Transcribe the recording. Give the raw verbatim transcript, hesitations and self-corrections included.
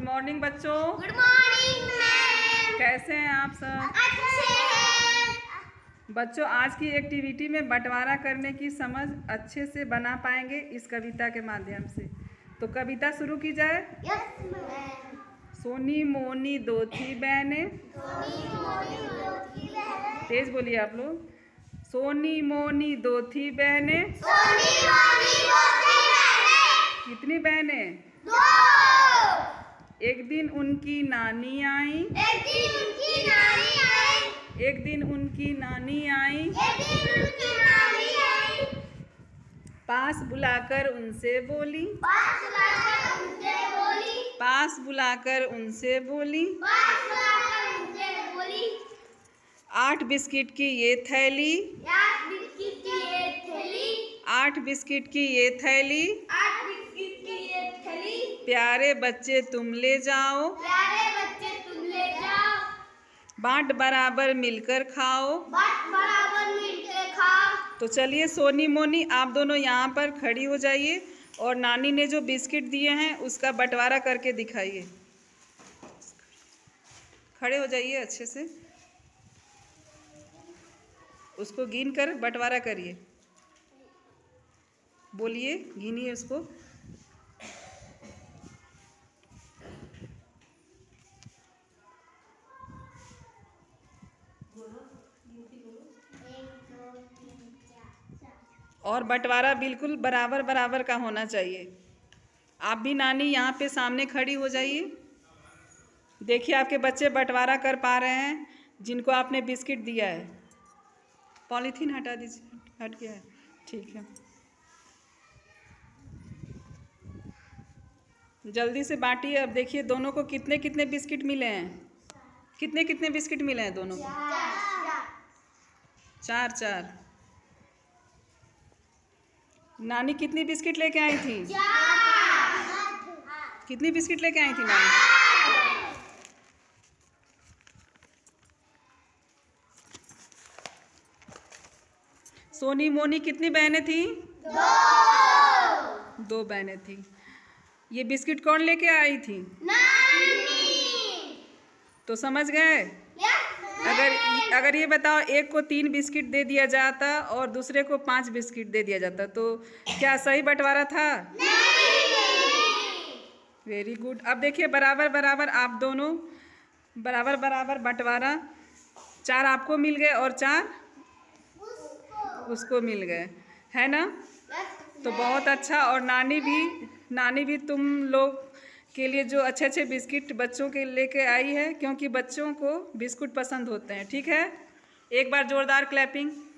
Good morning बच्चों। Good morning ma'am. कैसे हैं आप सब? अच्छे हैं बच्चों, आज की एक्टिविटी में बंटवारा करने की समझ अच्छे से बना पाएंगे इस कविता के माध्यम से। तो कविता शुरू की जाए। Yes ma'am. सोनी मोनी दो थी बहनें। सोनी मोनी दो थी बहनें। तेज बोलिए आप लोग। सोनी मोनी दो थी बहनें। सोनी मोनी दो थी बहनें। कितनी बहनें? दो। एक दिन उनकी नानी आई। एक दिन उनकी नानी आई। एक दिन उनकी नानी आई। एक दिन उनकी नानी आई। पास बुलाकर उनसे बोली। पास बुलाकर उनसे बोली। पास बुलाकर उनसे बोली। पास बुलाकर उनसे बोली। आठ बिस्किट की ये थैली। आठ बिस्किट की ये थैली। आठ बिस्किट की ये थैली। आठ बिस्किट की ये थैली। प्यारे बच्चे तुम ले जाओ। प्यारे बच्चे तुम ले जाओ। बांट बराबर मिलकर खाओ। बांट बराबर मिलकर खाओ। तो चलिए सोनी मोनी, आप दोनों यहाँ पर खड़ी हो जाइए और नानी ने जो बिस्किट दिए हैं उसका बंटवारा करके दिखाइए। खड़े हो जाइए अच्छे से, उसको गिन कर बंटवारा करिए। बोलिए, गिनिए उसको। और बंटवारा बिल्कुल बराबर बराबर का होना चाहिए। आप भी नानी यहाँ पे सामने खड़ी हो जाइए। देखिए आपके बच्चे बंटवारा कर पा रहे हैं जिनको आपने बिस्किट दिया है। पॉलीथीन हटा दीजिए, हट गया है, ठीक है। जल्दी से बांटिए। अब देखिए दोनों को कितने कितने बिस्किट मिले हैं। कितने कितने बिस्किट मिले हैं दोनों को? चार चार। नानी कितनी बिस्किट लेके आई थी? कितनी बिस्किट लेके आई थी नानी? सोनी मोनी कितनी बहनें थी? दो। दो बहनें थी। ये बिस्किट कौन लेके आई थी? नानी। तो समझ गए? अगर अगर ये बताओ, एक को तीन बिस्किट दे दिया जाता और दूसरे को पांच बिस्किट दे दिया जाता तो क्या सही बंटवारा था? नहीं। Very good. अब देखिए बराबर बराबर आप दोनों बराबर बराबर बंटवारा। चार आपको मिल गए और चार उसको, उसको मिल गए, है ना? तो बहुत अच्छा। और नानी भी नानी भी तुम लोग के लिए जो अच्छे अच्छे बिस्किट बच्चों के लेके आई है, क्योंकि बच्चों को बिस्कुट पसंद होते हैं। ठीक है, एक बार जोरदार क्लैपिंग।